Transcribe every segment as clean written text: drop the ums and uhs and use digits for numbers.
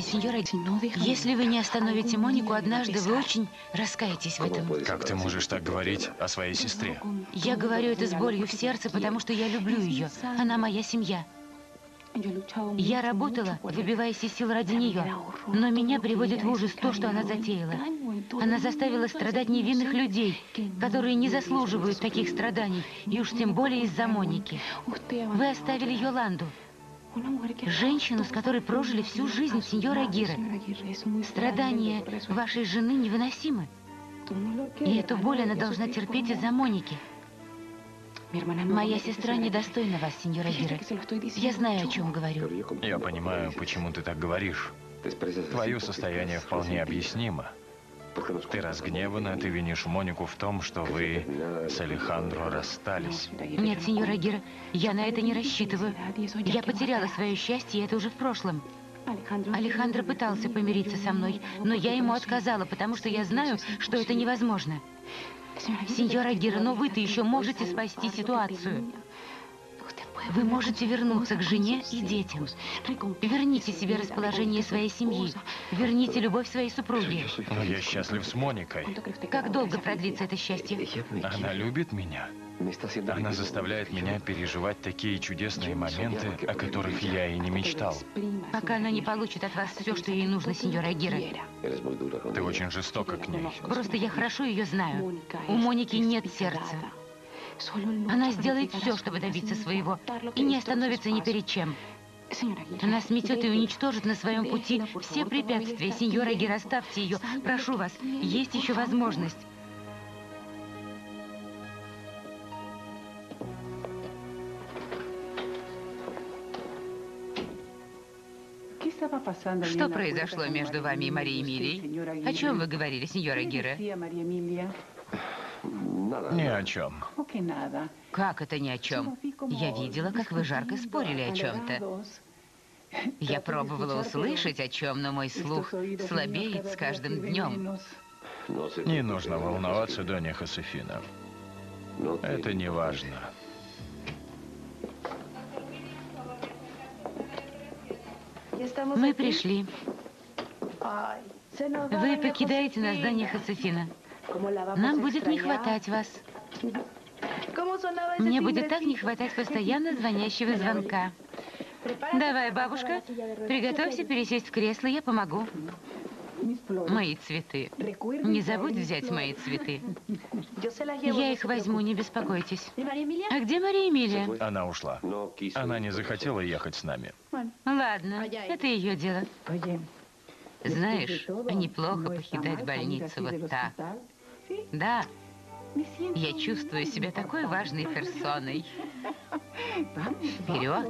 Сеньора, если вы не остановите Монику, однажды вы очень раскаетесь в этом. Как ты можешь так говорить о своей сестре? Я говорю это с болью в сердце, потому что я люблю ее. Она моя семья. Я работала, выбиваясь из сил ради нее, но меня приводит в ужас то, что она затеяла. Она заставила страдать невинных людей, которые не заслуживают таких страданий, и уж тем более из-за Моники. Вы оставили Йоланду, женщину, с которой прожили всю жизнь, сеньора Агирре. Страдания вашей жены невыносимы, и эту боль она должна терпеть из-за Моники. Моя сестра недостойна вас, сеньора Агирре. Я знаю, о чем говорю. Я понимаю, почему ты так говоришь. Твое состояние вполне объяснимо. Ты разгневана, ты винишь Монику в том, что вы с Алехандро расстались. Нет, сеньора Агирре, я на это не рассчитываю. Я потеряла свое счастье, и это уже в прошлом. Алехандро пытался помириться со мной, но я ему отказала, потому что я знаю, что это невозможно. Сеньора Агирре, но вы-то еще можете спасти ситуацию. Вы можете вернуться к жене и детям. Верните себе расположение своей семьи. Верните любовь своей супруги. Но я счастлив с Моникой. Как долго продлится это счастье? Она любит меня. Она заставляет меня переживать такие чудесные моменты, о которых я и не мечтал. Пока она не получит от вас все, что ей нужно, сеньора Агирре. Ты очень жестока к ней. Просто я хорошо ее знаю. У Моники нет сердца. Она сделает все, чтобы добиться своего, и не остановится ни перед чем. Она сметет и уничтожит на своем пути все препятствия. Сеньора Агирре, оставьте ее. Прошу вас, есть еще возможность. Что произошло между вами и Марией Эмилией? О чем вы говорили, сеньора Агирре? Ни о чем. Как это ни о чем? Я видела, как вы жарко спорили о чем-то. Я пробовала услышать о чем, но мой слух слабеет с каждым днем. Не нужно волноваться, Донья Хосефина. Это не важно. Мы пришли. Вы покидаете нас, Донья Хосефина. Нам будет не хватать вас. Мне будет так не хватать постоянно звонящего звонка. Давай, бабушка, приготовься пересесть в кресло, я помогу. Мои цветы. Не забудь взять мои цветы. Я их возьму, не беспокойтесь. А где Мария Эмилия? Она ушла. Она не захотела ехать с нами. Ладно, это ее дело. Знаешь, неплохо покидать больницу вот так. Да, я чувствую себя такой важной персоной. Вперед!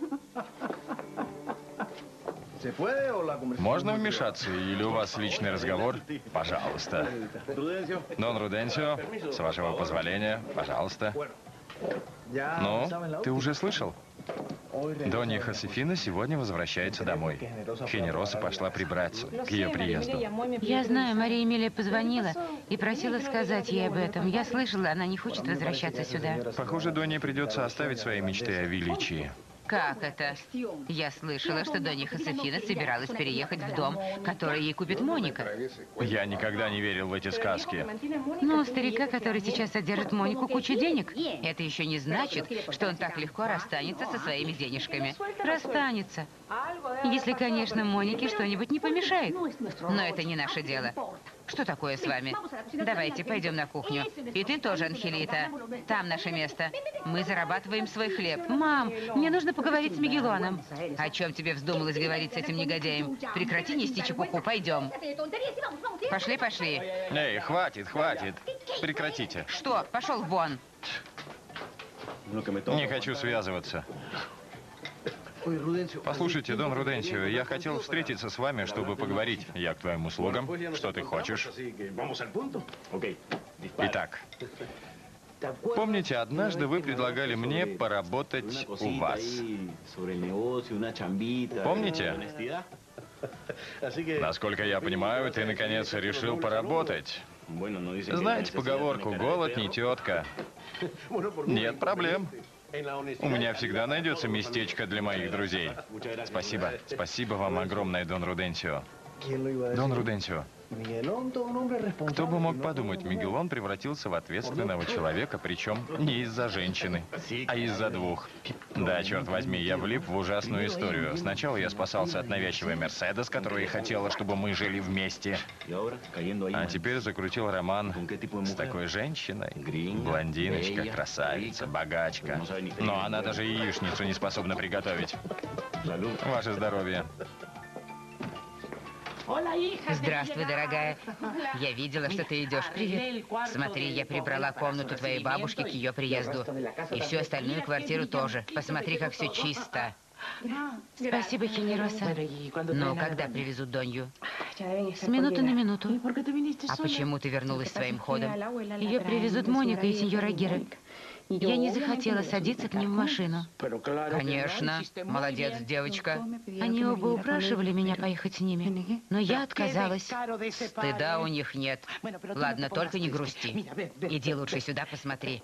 Можно вмешаться? Или у вас личный разговор? Пожалуйста. Дон Руденсио, с вашего позволения, пожалуйста. Ну, ты уже слышал? Донья Хосефина сегодня возвращается домой. Хенероса пошла прибраться к ее приезду. Я знаю, Мария Эмилия позвонила и просила сказать ей об этом. Я слышала, она не хочет возвращаться сюда. Похоже, Донье придется оставить свои мечты о величии. Как это? Я слышала, что Донья Хосефина собиралась переехать в дом, который ей купит Моника. Я никогда не верил в эти сказки. Но у старика, который сейчас содержит Монику, кучу денег. Это еще не значит, что он так легко расстанется со своими денежками. Расстанется. Если, конечно, Монике что-нибудь не помешает. Но это не наше дело. Что такое с вами? Давайте, пойдем на кухню. И ты тоже, Анхелита. Там наше место. Мы зарабатываем свой хлеб. Мам, мне нужно поговорить с Мигелоном. О чем тебе вздумалось говорить с этим негодяем? Прекрати нести чепуху, пойдем. Пошли, пошли. Эй, хватит, хватит. Прекратите. Что? Пошел вон. Не хочу связываться. Послушайте, Дон Руденсио, я хотел встретиться с вами, чтобы поговорить. Я к твоим услугам. Что ты хочешь? Итак, помните, однажды вы предлагали мне поработать у вас? Помните? Насколько я понимаю, ты наконец решил поработать. Знаете поговорку «голод не тетка»? Нет проблем. У меня всегда найдется местечко для моих друзей. Спасибо. Спасибо вам огромное, Дон Руденсио. Дон Руденсио. Кто бы мог подумать, Мигелон превратился в ответственного человека, причем не из-за женщины, а из-за двух. Да, черт возьми, я влип в ужасную историю. Сначала я спасался от навязчивой Мерседес, которая хотела, чтобы мы жили вместе. А теперь закрутил роман с такой женщиной. Блондиночка, красавица, богачка. Но она даже яичницу не способна приготовить. Ваше здоровье. Здравствуй, дорогая. Я видела, что ты идешь. Привет. Смотри, я прибрала комнату твоей бабушки к ее приезду. И всю остальную квартиру тоже. Посмотри, как все чисто. Спасибо, Хенероса. Ну, когда привезут Донью? С минуты на минуту. А почему ты вернулась своим ходом? Ее привезут Моника и сеньора Гера. Я не захотела садиться к ним в машину. Конечно. Молодец, девочка. Они оба упрашивали меня поехать с ними, но я отказалась. Стыда у них нет. Ладно, только не грусти. Иди лучше сюда, посмотри.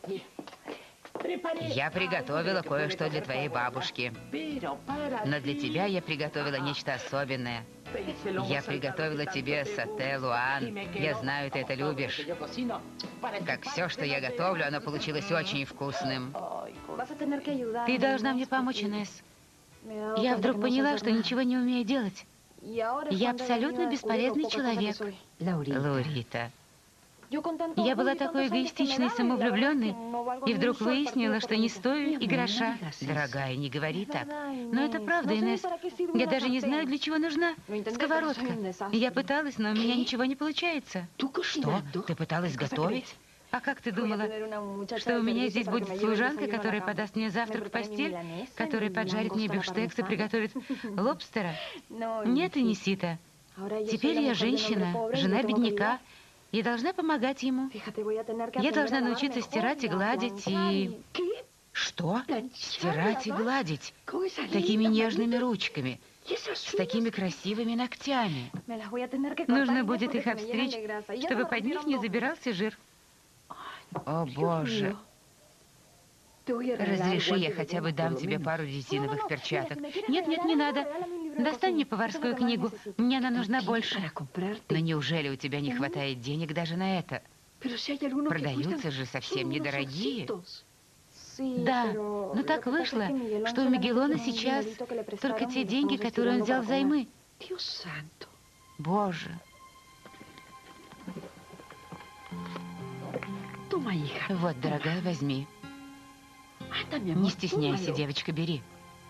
Я приготовила кое-что для твоей бабушки. Но для тебя я приготовила нечто особенное. Я приготовила тебе сате Луан. Я знаю, ты это любишь. Как все, что я готовлю, оно получилось очень вкусным. Ты должна мне помочь, Инесс. Я вдруг поняла, что ничего не умею делать. Я абсолютно бесполезный человек. Лаурита. Я была такой эгоистичной и самовлюбленной, и вдруг выяснила, что не стою и гроша. Дорогая, не говори так. Но это правда, Инесс. Я даже не знаю, для чего нужна сковородка. Я пыталась, но у меня ничего не получается. Что? Ты пыталась готовить? А как ты думала, что у меня здесь будет служанка, которая подаст мне завтрак в постель, которая поджарит мне бифштекс и приготовит лобстера? Нет, Инесита. Теперь я женщина, жена бедняка, и должна помогать ему. Я должна научиться стирать и гладить, и... Что? Стирать и гладить? Такими нежными ручками, с такими красивыми ногтями. Нужно будет их обстричь, чтобы под них не забирался жир. О, Боже. Разреши, я хотя бы дам тебе пару резиновых перчаток. Нет, нет, не надо. Достань мне поварскую книгу. Мне она нужна больше. Но неужели у тебя не хватает денег даже на это? Продаются же совсем недорогие. Да, но так вышло, что у Мигелона сейчас только те деньги, которые он взял взаймы. Боже. Вот, дорогая, возьми. Не стесняйся, девочка, бери.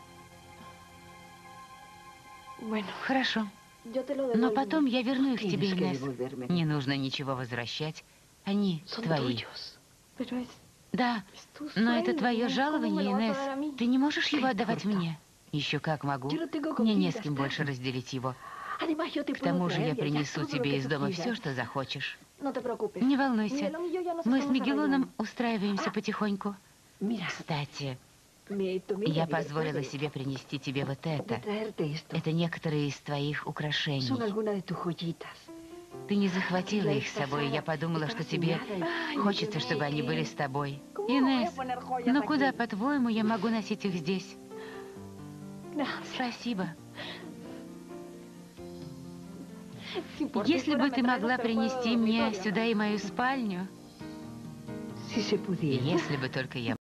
Хорошо. Но потом я верну их тебе, Инесс. Не нужно ничего возвращать. Они твои. Да, но это твое жалование, Инесс. Ты не можешь его отдавать мне? Еще как могу. Мне не с кем больше разделить его. К тому же я принесу тебе из дома все, что захочешь. Не волнуйся. Мы с Мигелоном устраиваемся потихоньку. Кстати, я позволила себе принести тебе вот это. Это некоторые из твоих украшений. Ты не захватила их с собой, и я подумала, что тебе хочется, чтобы они были с тобой. Инесс, ну куда, по-твоему, я могу носить их здесь? Спасибо. Если бы ты могла принести мне сюда и мою спальню... Если бы только я